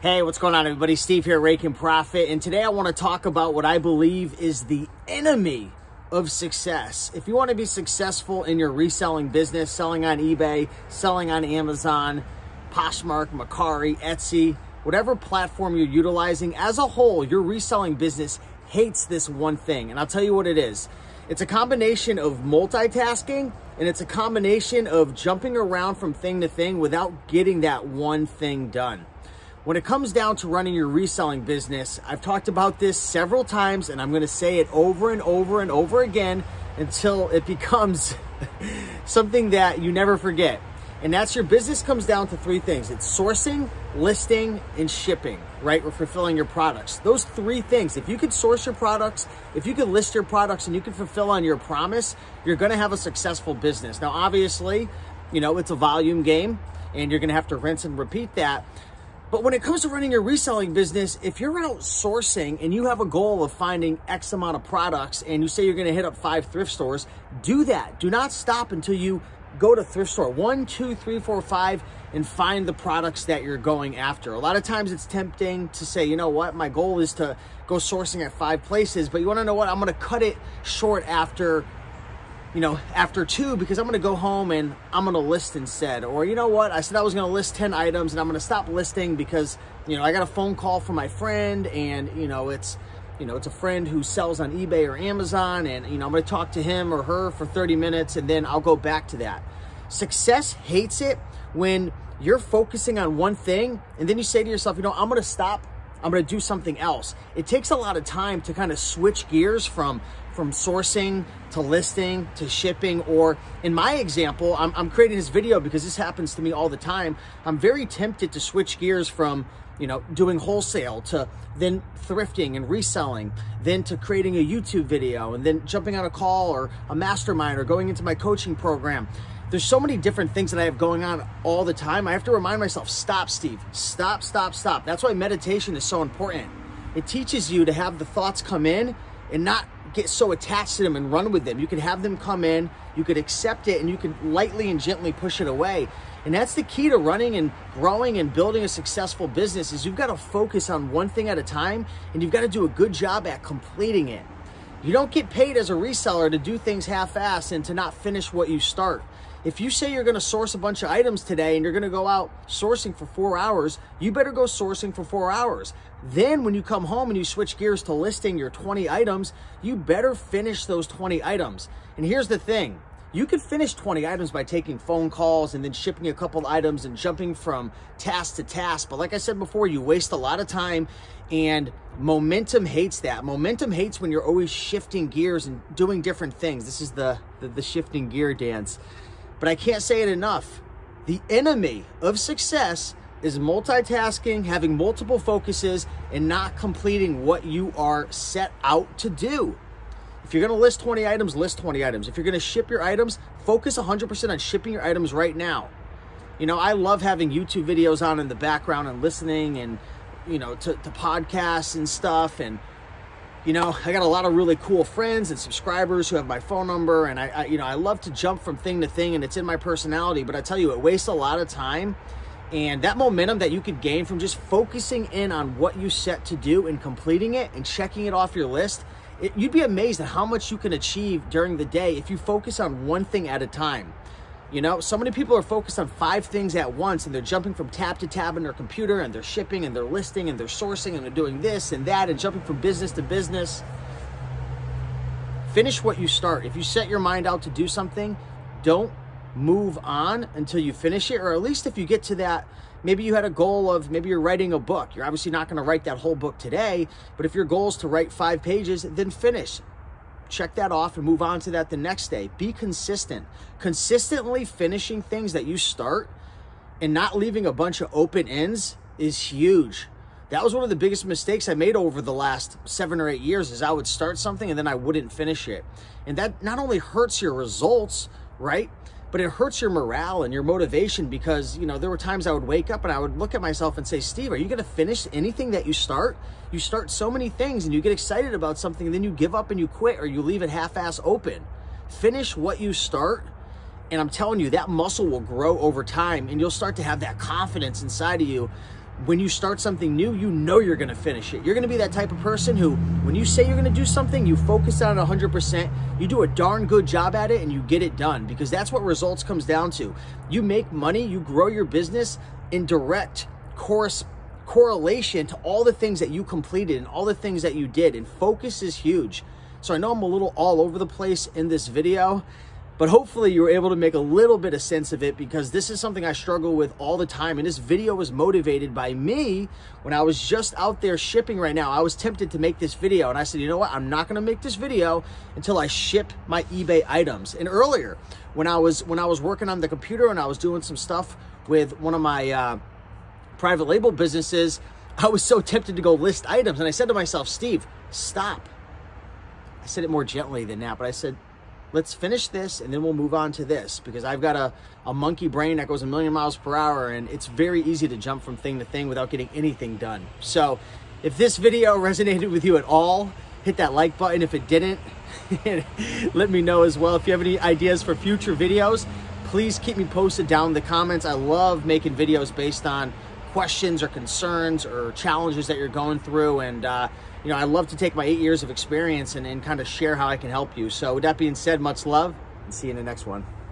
Hey, what's going on, everybody? Steve here, Make Profit, and today I want to talk about what I believe is the enemy of success. If you want to be successful in your reselling business, selling on eBay, selling on Amazon, Poshmark, Mercari, Etsy, whatever platform you're utilizing, as a whole, your reselling business hates this one thing, and I'll tell you what it is. It's a combination of multitasking, and it's a combination of jumping around from thing to thing without getting that one thing done. When it comes down to running your reselling business, I've talked about this several times, and I'm going to say it over and over and over again until it becomes something that you never forget. And that's your business comes down to three things. It's sourcing, listing, and shipping, right? Or fulfilling your products. Those three things. If you could source your products, if you could list your products, and you can fulfill on your promise, you're going to have a successful business. Now, obviously, you know, it's a volume game, and you're going to have to rinse and repeat that. But when it comes to running your reselling business, if you're out sourcing and you have a goal of finding X amount of products and you say you're going to hit up 5 thrift stores, do that. Do not stop until you go to thrift store 1, 2, 3, 4, 5 and find the products that you're going after. A lot of times it's tempting to say, you know what, my goal is to go sourcing at 5 places, but you want to know what? I'm going to cut it short after 2, because I'm going to go home and I'm going to list instead. Or, you know what, I said I was going to list 10 items and I'm going to stop listing because, I got a phone call from my friend, and, it's a friend who sells on eBay or Amazon, and, I'm going to talk to him or her for 30 minutes and then I'll go back to that. Success hates it when you're focusing on one thing and then you say to yourself, I'm going to stop. I'm going to do something else. It takes a lot of time to kind of switch gears from sourcing to listing to shipping. Or in my example, I'm creating this video because this happens to me all the time. I'm very tempted to switch gears from, doing wholesale to then thrifting and reselling, then to creating a YouTube video, and then jumping on a call or a mastermind or going into my coaching program. There's so many different things that I have going on all the time. I have to remind myself, stop, Steve, stop, stop, stop. That's why meditation is so important. It teaches you to have the thoughts come in and not get so attached to them and run with them. You can have them come in, you could accept it, and you can lightly and gently push it away. And that's the key to running and growing and building a successful business, is you've got to focus on one thing at a time, and you've got to do a good job at completing it. You don't get paid as a reseller to do things half-assed and to not finish what you start. If you say you're going to source a bunch of items today and you're going to go out sourcing for 4 hours, you better go sourcing for 4 hours. Then when you come home and you switch gears to listing your 20 items, you better finish those 20 items. And here's the thing. You could finish 20 items by taking phone calls and then shipping a couple items and jumping from task to task. But like I said before, you waste a lot of time, and momentum hates that. Momentum hates when you're always shifting gears and doing different things. This is the shifting gear dance. But I can't say it enough. The enemy of success is multitasking, having multiple focuses, and not completing what you are set out to do. If you're going to list 20 items, list 20 items. If you're going to ship your items, focus 100% on shipping your items right now. I love having YouTube videos on in the background and listening and, to podcasts and stuff. And, I got a lot of really cool friends and subscribers who have my phone number, and I love to jump from thing to thing, and it's in my personality. But I tell you, it wastes a lot of time, and that momentum that you could gain from just focusing in on what you set to do and completing it and checking it off your list, you'd be amazed at how much you can achieve during the day if you focus on one thing at a time. So many people are focused on 5 things at once, and they're jumping from tab to tab in their computer, and they're shipping, and they're listing, and they're sourcing, and they're doing this and that, and jumping from business to business. Finish what you start. If you set your mind out to do something, don't move on until you finish it. Or at least if you get to that, maybe you had a goal of, maybe you're writing a book. You're obviously not going to write that whole book today, but if your goal is to write 5 pages, then finish. Check that off and move on to that the next day. Be consistent. Consistently finishing things that you start and not leaving a bunch of open ends is huge. That was one of the biggest mistakes I made over the last 7 or 8 years, is I would start something and then I wouldn't finish it. And that not only hurts your results, right? But it hurts your morale and your motivation, because, there were times I would wake up and I would look at myself and say, Steve, are you going to finish anything that you start? You start so many things and you get excited about something and then you give up and you quit, or you leave it half-ass open. Finish what you start, and I'm telling you, that muscle will grow over time, and you'll start to have that confidence inside of you when you start something new, you know you're gonna finish it. You're gonna be that type of person who, when you say you're gonna do something, you focus on it 100%, you do a darn good job at it, and you get it done, because that's what results comes down to. You make money, you grow your business in direct correlation to all the things that you completed and all the things that you did, and focus is huge. So I know I'm a little all over the place in this video, but hopefully you were able to make a little bit of sense of it, because this is something I struggle with all the time. And this video was motivated by me when I was just out there shipping right now. I was tempted to make this video, and I said, you know what? I'm not going to make this video until I ship my eBay items. And earlier, when I was working on the computer and I was doing some stuff with one of my private label businesses, I was so tempted to go list items. And I said to myself, Steve, stop. I said it more gently than that, but I said, let's finish this and then we'll move on to this, because I've got a monkey brain that goes a million miles per hour, and it's very easy to jump from thing to thing without getting anything done. So if this video resonated with you at all, hit that like button. If it didn't, let me know as well. If you have any ideas for future videos, please keep me posted down in the comments. I love making videos based on questions or concerns or challenges that you're going through. And, you know, I love to take my 8 years of experience and kind of share how I can help you. So with that being said, much love, and see you in the next one.